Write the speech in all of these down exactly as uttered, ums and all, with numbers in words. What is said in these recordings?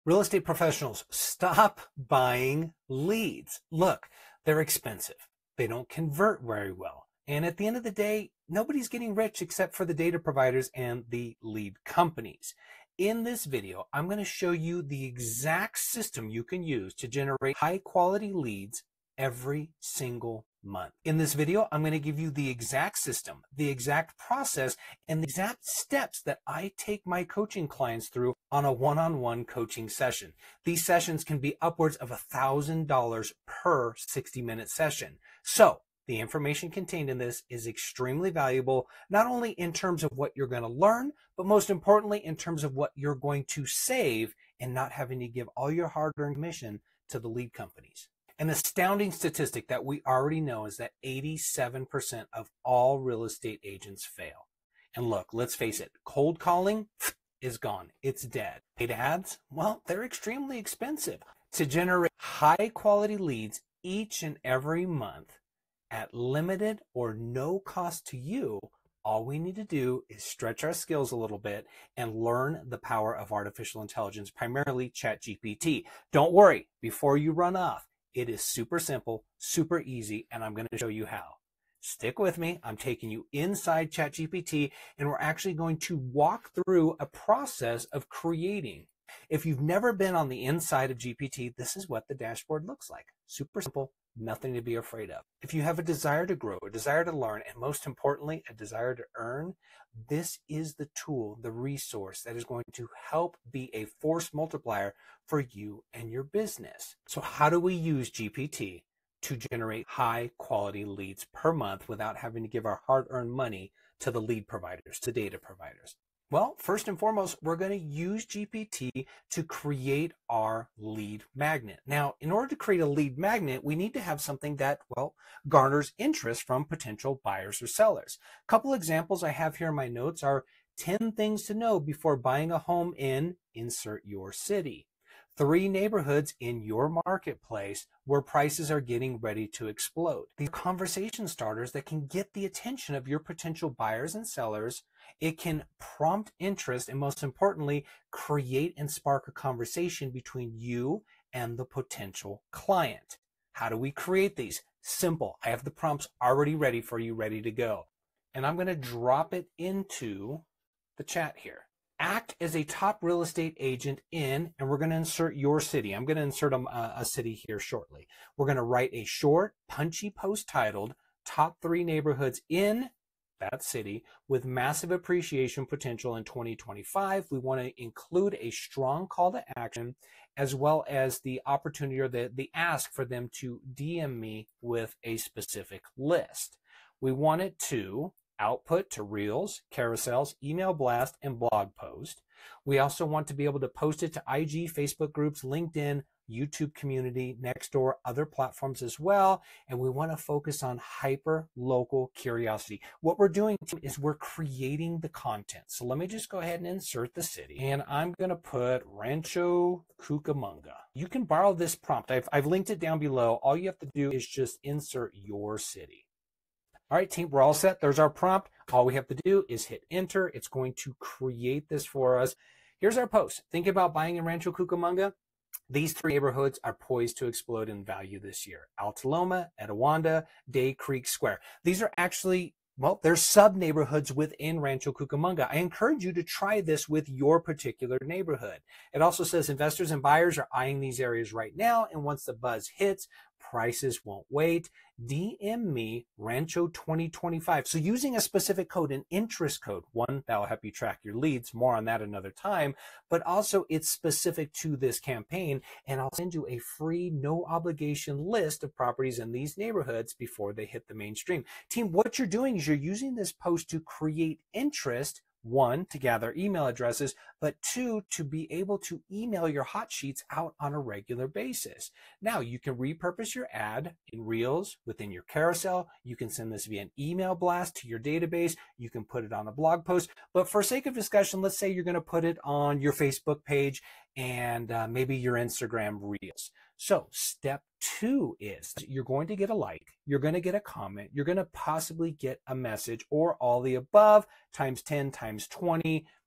Real estate professionals, stop buying leads. Look, they're expensive. They don't convert very well. And at the end of the day, nobody's getting rich except for the data providers and the lead companies. In this video, I'm going to show you the exact system you can use to generate high quality leads every single month. In this video, I'm going to give you the exact system, the exact process, and the exact steps that I take my coaching clients through on a one-on-one coaching session. These sessions can be upwards of one thousand dollars per sixty minute session. So the information contained in this is extremely valuable, not only in terms of what you're going to learn, but most importantly, in terms of what you're going to save and not having to give all your hard-earned commission to the lead companies. An astounding statistic that we already know is that eighty-seven percent of all real estate agents fail. And look, let's face it, cold calling is gone. It's dead. Paid ads, well, they're extremely expensive. To generate high quality leads each and every month at limited or no cost to you, all we need to do is stretch our skills a little bit and learn the power of artificial intelligence, primarily ChatGPT. Don't worry, before you run off, it is super simple, super easy, and I'm going to show you how. Stick with me. I'm taking you inside ChatGPT, and we're actually going to walk through a process of creating. If you've never been on the inside of G P T, this is what the dashboard looks like. Super simple, nothing to be afraid of. If you have a desire to grow, a desire to learn, and most importantly, a desire to earn, this is the tool, the resource that is going to help be a force multiplier for you and your business. So how do we use G P T to generate high quality leads per month without having to give our hard-earned money to the lead providers, to data providers? Well, first and foremost, we're going to use G P T to create our lead magnet. Now, in order to create a lead magnet, we need to have something that, well, garners interest from potential buyers or sellers. A couple examples I have here in my notes are ten things to know before buying a home in insert your city. Three neighborhoods in your marketplace where prices are getting ready to explode. These conversation starters that can get the attention of your potential buyers and sellers. It can prompt interest and, most importantly, create and spark a conversation between you and the potential client. How do we create these? Simple. I have the prompts already ready for you, ready to go. And I'm going to drop it into the chat here. Act as a top real estate agent in, and we're going to insert your city. I'm going to insert a, a city here shortly. We're going to write a short, punchy post titled Top Three Neighborhoods in that city with massive appreciation potential in twenty twenty-five. We want to include a strong call to action as well as the opportunity or the, the ask for them to D M me with a specific list. We want it to output to reels, carousels, email blast, and blog post. We also want to be able to post it to I G, Facebook groups, LinkedIn, YouTube community, Nextdoor, other platforms as well. And we want to focus on hyper local curiosity. What we're doing is we're creating the content. So let me just go ahead and insert the city. And I'm going to put Rancho Cucamonga. You can borrow this prompt. I've, I've linked it down below. All you have to do is just insert your city. All right, team, we're all set. There's our prompt. All we have to do is hit enter. It's going to create this for us. Here's our post. Think about buying in Rancho Cucamonga. These three neighborhoods are poised to explode in value this year. Altaloma, Etowanda, Day Creek Square. These are actually, well, they're sub-neighborhoods within Rancho Cucamonga. I encourage you to try this with your particular neighborhood. It also says investors and buyers are eyeing these areas right now, and once the buzz hits, prices won't wait. D M me Rancho twenty twenty-five. So using a specific code, an interest code, one that will help you track your leads, more on that another time, but also it's specific to this campaign, and I'll send you a free, no obligation list of properties in these neighborhoods before they hit the mainstream. Team, what you're doing is you're using this post to create interest. One, to gather email addresses, but two, to be able to email your hot sheets out on a regular basis. Now, you can repurpose your ad in Reels within your carousel. You can send this via an email blast to your database. You can put it on a blog post. But for sake of discussion, let's say you're going to put it on your Facebook page and uh, maybe your Instagram Reels. So step two is you're going to get a like, you're going to get a comment, you're going to possibly get a message, or all the above times ten times twenty.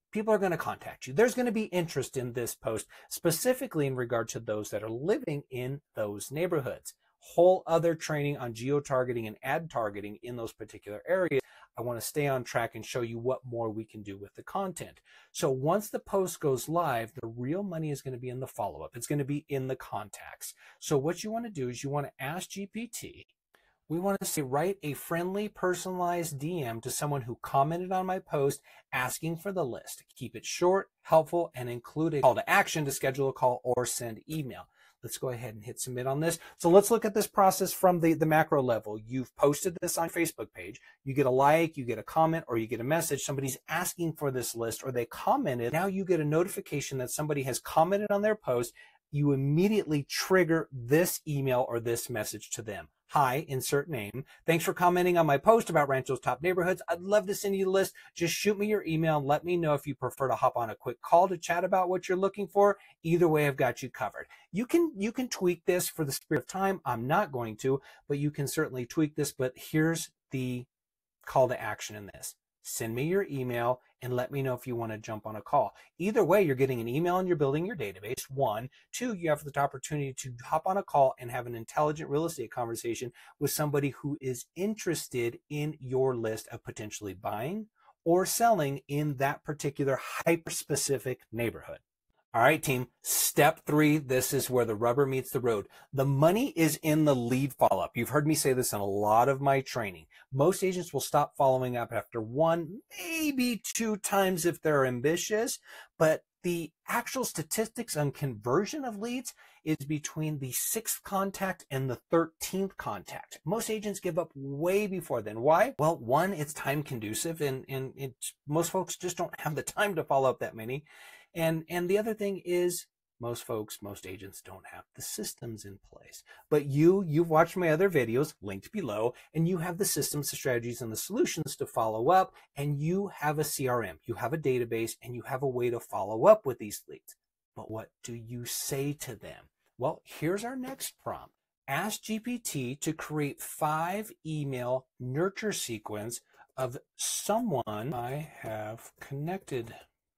people are going to contact you. There's going to be interest in this post, specifically in regard to those that are living in those neighborhoods. Whole other training on geo-targeting and ad targeting in those particular areas. I want to stay on track and show you what more we can do with the content. So once the post goes live, the real money is going to be in the follow-up. It's going to be in the contacts. So what you want to do is you want to ask G P T. We want to say, write a friendly, personalized D M to someone who commented on my post asking for the list. Keep it short, helpful, and include a call to action to schedule a call or send email. Let's go ahead and hit submit on this. So let's look at this process from the, the macro level. You've posted this on your Facebook page. You get a like, you get a comment, or you get a message. Somebody's asking for this list, or they commented. Now you get a notification that somebody has commented on their post. You immediately trigger this email or this message to them. Hi, insert name. Thanks for commenting on my post about Rancho's top neighborhoods. I'd love to send you the list. Just shoot me your email and let me know if you prefer to hop on a quick call to chat about what you're looking for. Either way, I've got you covered. You can, you can tweak this for the spirit of time. I'm not going to, but you can certainly tweak this. But here's the call to action in this. Send me your email and let me know if you want to jump on a call. Either way, you're getting an email and you're building your database. One. Two, you have the opportunity to hop on a call and have an intelligent real estate conversation with somebody who is interested in your list of potentially buying or selling in that particular hyper-specific neighborhood. All right, team, step three, this is where the rubber meets the road. The money is in the lead follow-up. You've heard me say this in a lot of my training. Most agents will stop following up after one, maybe two times if they're ambitious, but the actual statistics on conversion of leads is between the sixth contact and the thirteenth contact. Most agents give up way before then. Why? Well, one, it's time conducive, and, and it's, most folks just don't have the time to follow up that many. And, and the other thing is most folks, most agents don't have the systems in place. But you, you've watched my other videos linked below, and you have the systems, the strategies, and the solutions to follow up, and you have a C R M, you have a database, and you have a way to follow up with these leads. But what do you say to them? Well, here's our next prompt. Ask G P T to create five email nurture sequence of someone I have connected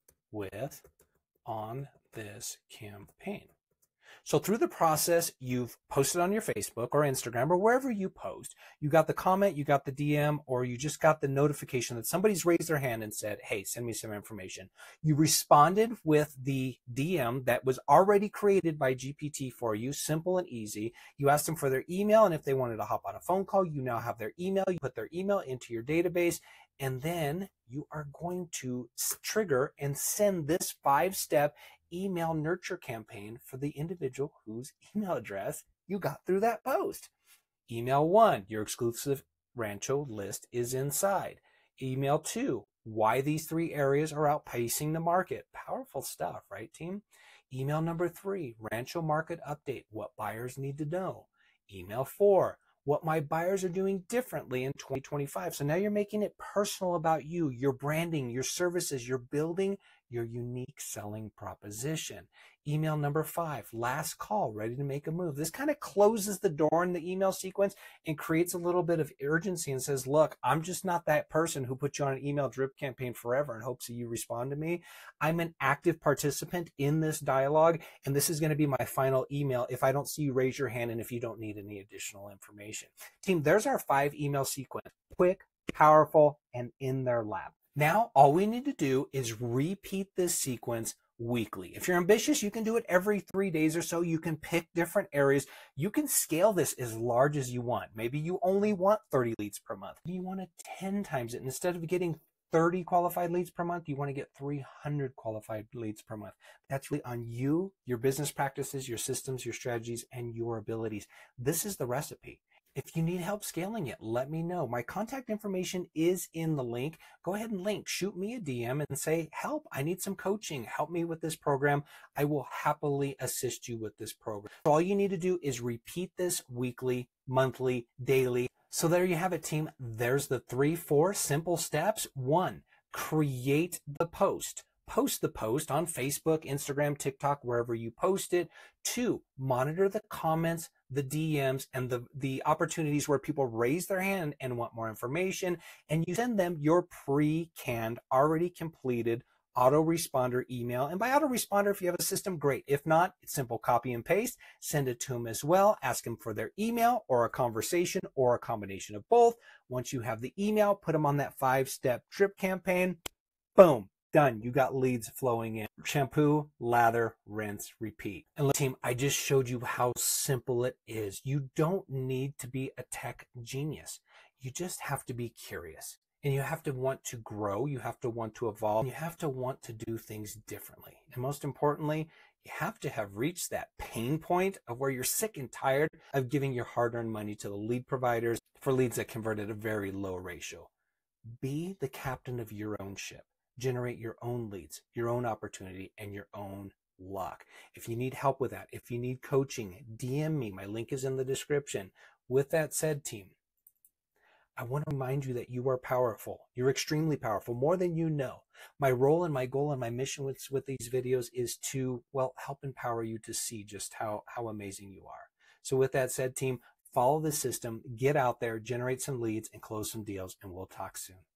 with on this campaign. So through the process, you've posted on your Facebook or Instagram or wherever you post, you got the comment, you got the D M, or you just got the notification that somebody's raised their hand and said, hey, send me some information. You responded with the D M that was already created by G P T for you, simple and easy. You asked them for their email, and if they wanted to hop on a phone call, you now have their email. You put their email into your database, and then you are going to trigger and send this five-step email nurture campaign for the individual whose email address you got through that post. Email one, your exclusive Rancho list is inside. Email two, why these three areas are outpacing the market. Powerful stuff, right, team? Email number three, Rancho market update, what buyers need to know. Email four, what my buyers are doing differently in twenty twenty-five. So now you're making it personal about you, your branding, your services, you're building your unique selling proposition. Email number five, last call, ready to make a move. This kind of closes the door in the email sequence and creates a little bit of urgency and says, look, I'm just not that person who put you on an email drip campaign forever in hopes that you respond to me. I'm an active participant in this dialogue, and this is going to be my final email. If I don't see you, raise your hand, and if you don't need any additional information. Team, there's our five email sequence. Quick, powerful, and in their lap. Now, all we need to do is repeat this sequence weekly. If you're ambitious, you can do it every three days or so. You can pick different areas. You can scale this as large as you want. Maybe you only want thirty leads per month. You want to ten times it. And instead of getting thirty qualified leads per month, you want to get three hundred qualified leads per month. That's really on you, your business practices, your systems, your strategies, and your abilities. This is the recipe. If you need help scaling it, let me know. My contact information is in the link. Go ahead and link, shoot me a D M and say, help, I need some coaching. Help me with this program. I will happily assist you with this program. So all you need to do is repeat this weekly, monthly, daily. So there you have it, team. There's the three, four simple steps. One, create the post. Post the post on Facebook, Instagram, TikTok, wherever you post it. Two, monitor the comments, the D Ms, and the, the opportunities where people raise their hand and want more information, and you send them your pre-canned, already completed autoresponder email. And by autoresponder, if you have a system, great. If not, it's simple copy and paste, send it to them as well. Ask them for their email or a conversation or a combination of both. Once you have the email, put them on that five-step drip campaign. Boom, done. You got leads flowing in. Shampoo, lather, rinse, repeat. And look, team, I just showed you how simple it is. You don't need to be a tech genius. You just have to be curious. And you have to want to grow. You have to want to evolve. You have to want to do things differently. And most importantly, you have to have reached that pain point of where you're sick and tired of giving your hard-earned money to the lead providers for leads that convert at a very low ratio. Be the captain of your own ship. Generate your own leads, your own opportunity, and your own luck. If you need help with that, if you need coaching, D M me. My link is in the description. With that said, team, I want to remind you that you are powerful. You're extremely powerful, more than you know. My role and my goal and my mission with, with these videos is to, well, help empower you to see just how, how amazing you are. So with that said, team, follow the system, get out there, generate some leads, and close some deals, and we'll talk soon.